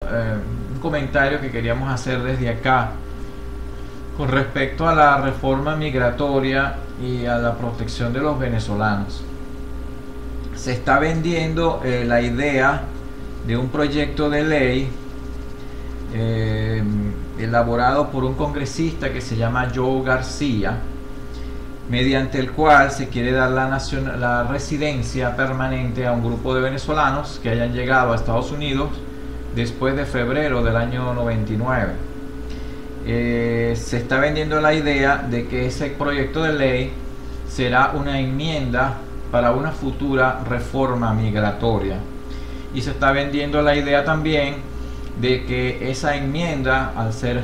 un comentario que queríamos hacer desde acá con respecto a la reforma migratoria y a la protección de los venezolanos. Se está vendiendo la idea de un proyecto de ley elaborado por un congresista que se llama Joe García, mediante el cual se quiere dar la residencia permanente a un grupo de venezolanos que hayan llegado a Estados Unidos después de febrero del año 99. Se está vendiendo la idea de que ese proyecto de ley será una enmienda para una futura reforma migratoria, y se está vendiendo la idea también de que esa enmienda, al ser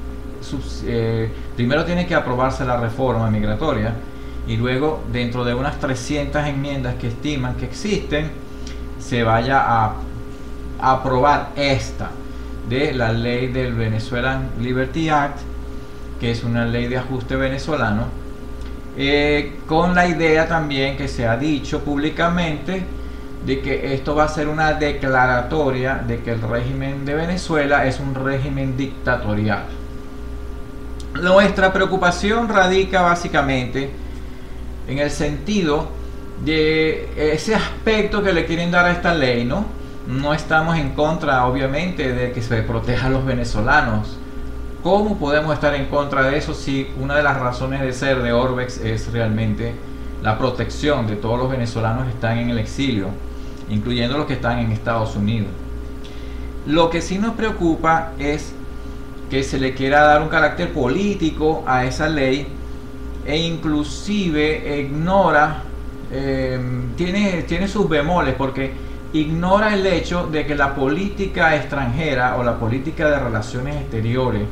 primero tiene que aprobarse la reforma migratoria, y luego dentro de unas 300 enmiendas que estiman que existen, se vaya a aprobar esta de la ley del Venezuelan Liberty Act, que es una ley de ajuste venezolano, con la idea también que se ha dicho públicamente de que esto va a ser una declaratoria de que el régimen de Venezuela es un régimen dictatorial. Nuestra preocupación radica básicamente en el sentido de ese aspecto que le quieren dar a esta ley, ¿no? No estamos en contra, obviamente, de que se proteja a los venezolanos. ¿Cómo podemos estar en contra de eso si una de las razones de ser de Orbex es realmente la protección de todos los venezolanos que están en el exilio, incluyendo los que están en Estados Unidos? Lo que sí nos preocupa es que se le quiera dar un carácter político a esa ley, e inclusive ignora, tiene sus bemoles, porque ignora el hecho de que la política extranjera o la política de relaciones exteriores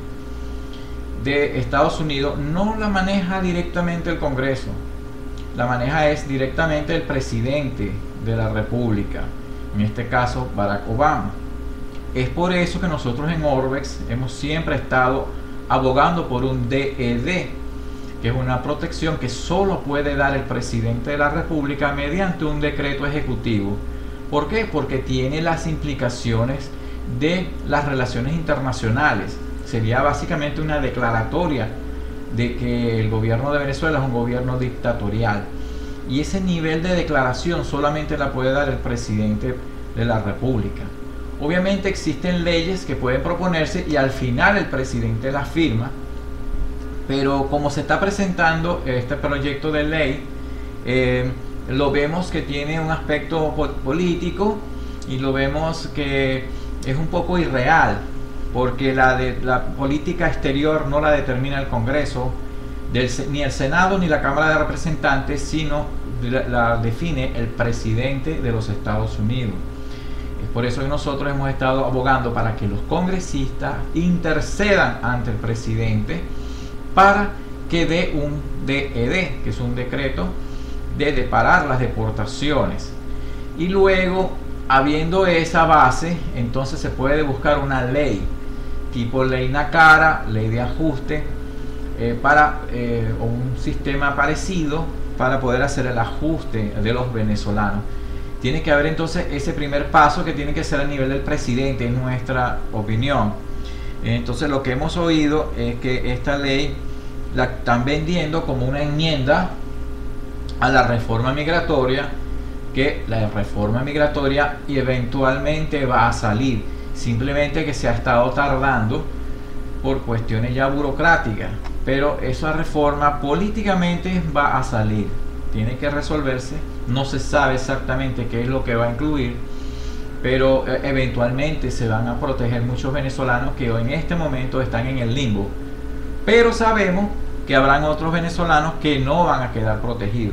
de Estados Unidos no la maneja directamente el Congreso, la maneja es directamente el presidente de la República, en este caso Barack Obama. Es por eso que nosotros en Orbex hemos siempre estado abogando por un DED, que es una protección que solo puede dar el presidente de la República mediante un decreto ejecutivo. ¿Por qué? Porque tiene las implicaciones de las relaciones internacionales. Sería básicamente una declaratoria de que el gobierno de Venezuela es un gobierno dictatorial, y ese nivel de declaración solamente la puede dar el presidente de la República. Obviamente existen leyes que pueden proponerse y al final el presidente las firma, pero como se está presentando este proyecto de ley, lo vemos que tiene un aspecto político, y lo vemos que es un poco irreal, porque la política exterior no la determina el Congreso, ni el Senado ni la Cámara de Representantes, sino la define el presidente de los Estados Unidos. Es por eso que nosotros hemos estado abogando para que los congresistas intercedan ante el presidente para que dé un DED, que es un decreto de parar las deportaciones, y luego, habiendo esa base, entonces se puede buscar una ley tipo ley Nacara, ley de ajuste, o un sistema parecido para poder hacer el ajuste de los venezolanos. Tiene que haber entonces ese primer paso, que tiene que ser a nivel del presidente, en nuestra opinión. Entonces lo que hemos oído es que esta ley la están vendiendo como una enmienda a la reforma migratoria, que la reforma migratoria eventualmente va a salir, simplemente que se ha estado tardando por cuestiones ya burocráticas, pero esa reforma políticamente va a salir, tiene que resolverse, no se sabe exactamente qué es lo que va a incluir, pero eventualmente se van a proteger muchos venezolanos que en este momento están en el limbo, pero sabemos que habrán otros venezolanos que no van a quedar protegidos.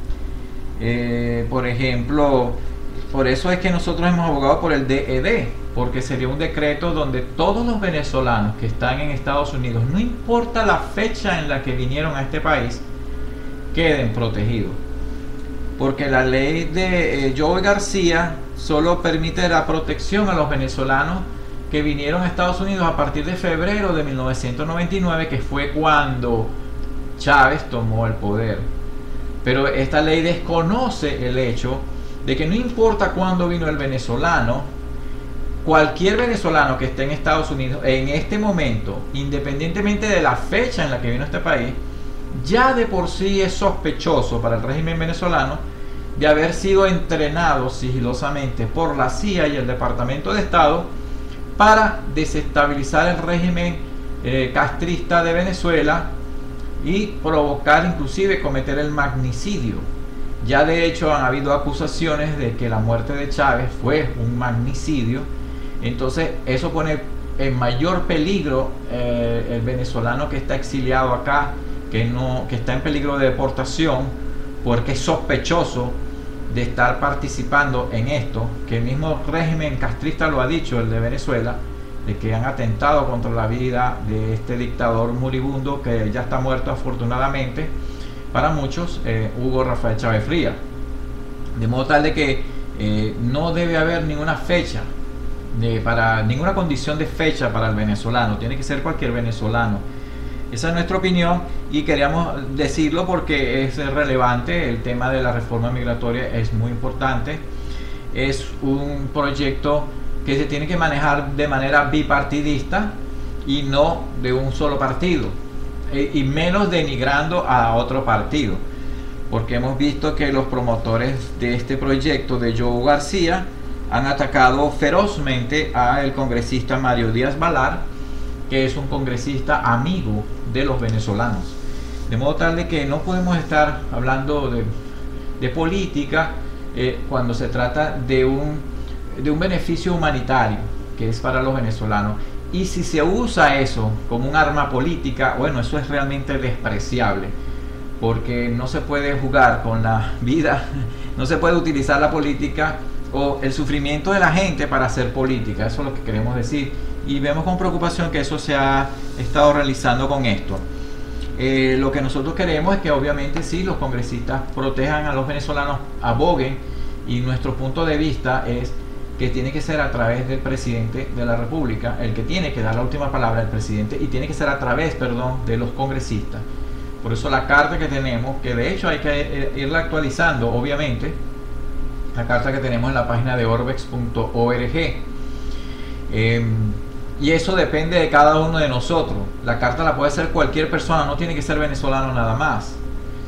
Por ejemplo, por eso es que nosotros hemos abogado por el DED, porque sería un decreto donde todos los venezolanos que están en Estados Unidos, no importa la fecha en la que vinieron a este país, queden protegidos. Porque la ley de Joe García solo permite la protección a los venezolanos que vinieron a Estados Unidos a partir de febrero de 1999, que fue cuando Chávez tomó el poder. Pero esta ley desconoce el hecho de que no importa cuándo vino el venezolano, cualquier venezolano que esté en Estados Unidos en este momento, independientemente de la fecha en la que vino a este país, ya de por sí es sospechoso para el régimen venezolano de haber sido entrenado sigilosamente por la CIA y el Departamento de Estado para desestabilizar el régimen castrista de Venezuela y provocar, inclusive cometer el magnicidio. Ya de hecho han habido acusaciones de que la muerte de Chávez fue un magnicidio. Entonces eso pone en mayor peligro el venezolano que está exiliado acá, que está en peligro de deportación porque es sospechoso de estar participando en esto, que el mismo régimen castrista lo ha dicho, el de Venezuela, de que han atentado contra la vida de este dictador moribundo que ya está muerto afortunadamente para muchos, Hugo Rafael Chávez Frías. De modo tal de que no debe haber ninguna fecha, para ninguna condición de fecha para el venezolano, tiene que ser cualquier venezolano. Esa es nuestra opinión y queríamos decirlo porque es relevante. El tema de la reforma migratoria es muy importante. Es un proyecto que se tiene que manejar de manera bipartidista y no de un solo partido, y menos denigrando a otro partido, porque hemos visto que los promotores de este proyecto de Joe García han atacado ferozmente al congresista Mario Díaz-Balart, que es un congresista amigo de los venezolanos. De modo tal de que no podemos estar hablando de política cuando se trata de un beneficio humanitario que es para los venezolanos. Y si se usa eso como un arma política, bueno, eso es realmente despreciable, porque no se puede jugar con la vida, no se puede utilizar la política o el sufrimiento de la gente para hacer política. Eso es lo que queremos decir, y vemos con preocupación que eso se ha estado realizando con esto. Lo que nosotros queremos es que obviamente sí, los congresistas protejan a los venezolanos, aboguen, y nuestro punto de vista es que tiene que ser a través del presidente de la República, el que tiene que dar la última palabra, el presidente, y tiene que ser a través, de los congresistas. Por eso la carta que tenemos, que de hecho hay que irla actualizando, obviamente, la carta que tenemos en la página de orbex.org, y eso depende de cada uno de nosotros. La carta la puede hacer cualquier persona, no tiene que ser venezolano nada más.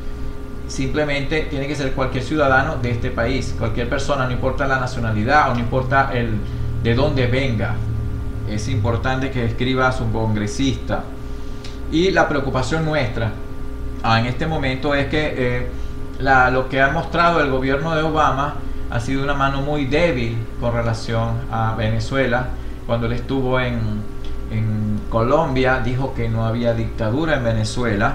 Simplemente tiene que ser cualquier ciudadano de este país, cualquier persona, no importa la nacionalidad o no importa de dónde venga. Es importante que escriba a su congresista. Y la preocupación nuestra en este momento es que lo que ha mostrado el gobierno de Obama ha sido una mano muy débil con relación a Venezuela. Cuando él estuvo en Colombia, dijo que no había dictadura en Venezuela,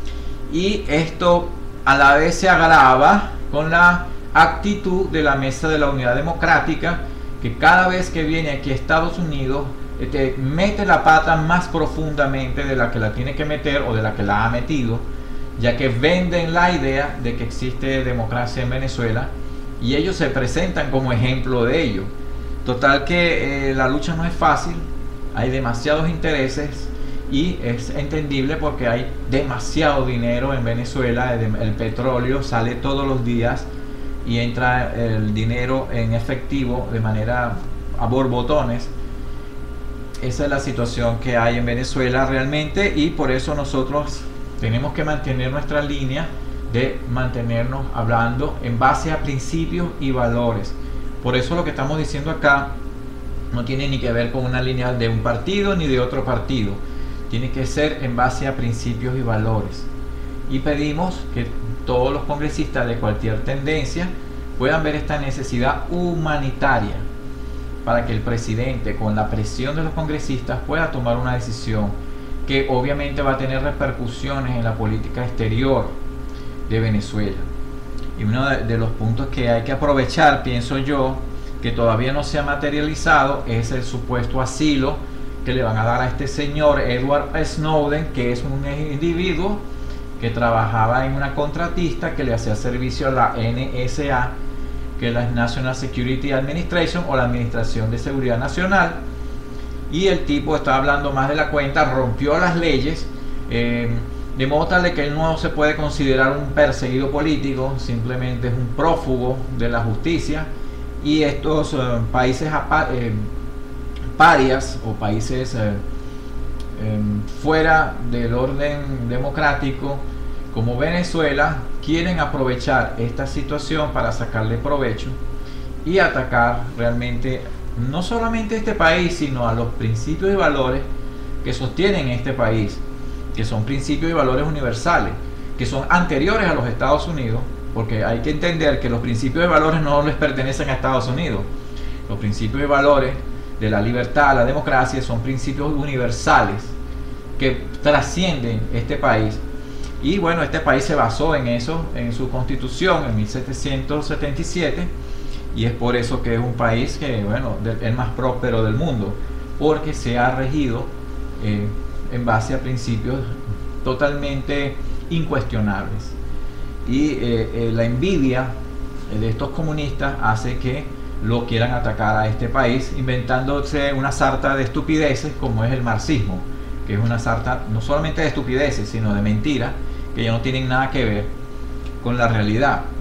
y esto a la vez se agrava con la actitud de la Mesa de la Unidad Democrática, que cada vez que viene aquí a Estados Unidos mete la pata más profundamente de la que la tiene que meter o de la que la ha metido, ya que venden la idea de que existe democracia en Venezuela y ellos se presentan como ejemplo de ello. Total que la lucha no es fácil, hay demasiados intereses y es entendible porque hay demasiado dinero en Venezuela. El petróleo sale todos los días y entra el dinero en efectivo de manera a borbotones. Esa es la situación que hay en Venezuela realmente, y por eso nosotros tenemos que mantener nuestra línea de mantenernos hablando en base a principios y valores. Por eso lo que estamos diciendo acá no tiene ni que ver con una línea de un partido ni de otro partido. Tiene que ser en base a principios y valores. Y pedimos que todos los congresistas de cualquier tendencia puedan ver esta necesidad humanitaria para que el presidente, con la presión de los congresistas, pueda tomar una decisión que obviamente va a tener repercusiones en la política exterior de Venezuela. Y uno de los puntos que hay que aprovechar, pienso yo, que todavía no se ha materializado, es el supuesto asilo que le van a dar a este señor Edward Snowden, que es un individuo que trabajaba en una contratista que le hacía servicio a la NSA, que es la National Security Administration, o la Administración de Seguridad Nacional, y el tipo estaba hablando más de la cuenta, rompió las leyes, de modo tal de que él no se puede considerar un perseguido político, simplemente es un prófugo de la justicia. Y estos países parias o países fuera del orden democrático como Venezuela quieren aprovechar esta situación para sacarle provecho y atacar realmente no solamente a este país, sino a los principios y valores que sostienen este país, que son principios y valores universales, que son anteriores a los Estados Unidos, porque hay que entender que los principios y valores no les pertenecen a Estados Unidos. Los principios y valores de la libertad, la democracia, son principios universales que trascienden este país. Y bueno, este país se basó en eso, en su constitución en 1777, y es por eso que es un país que, bueno, el más próspero del mundo, porque se ha regido en base a principios totalmente incuestionables. Y la envidia de estos comunistas hace que lo quieran atacar a este país, inventándose una sarta de estupideces como es el marxismo, que es una sarta no solamente de estupideces, sino de mentiras, que ya no tienen nada que ver con la realidad.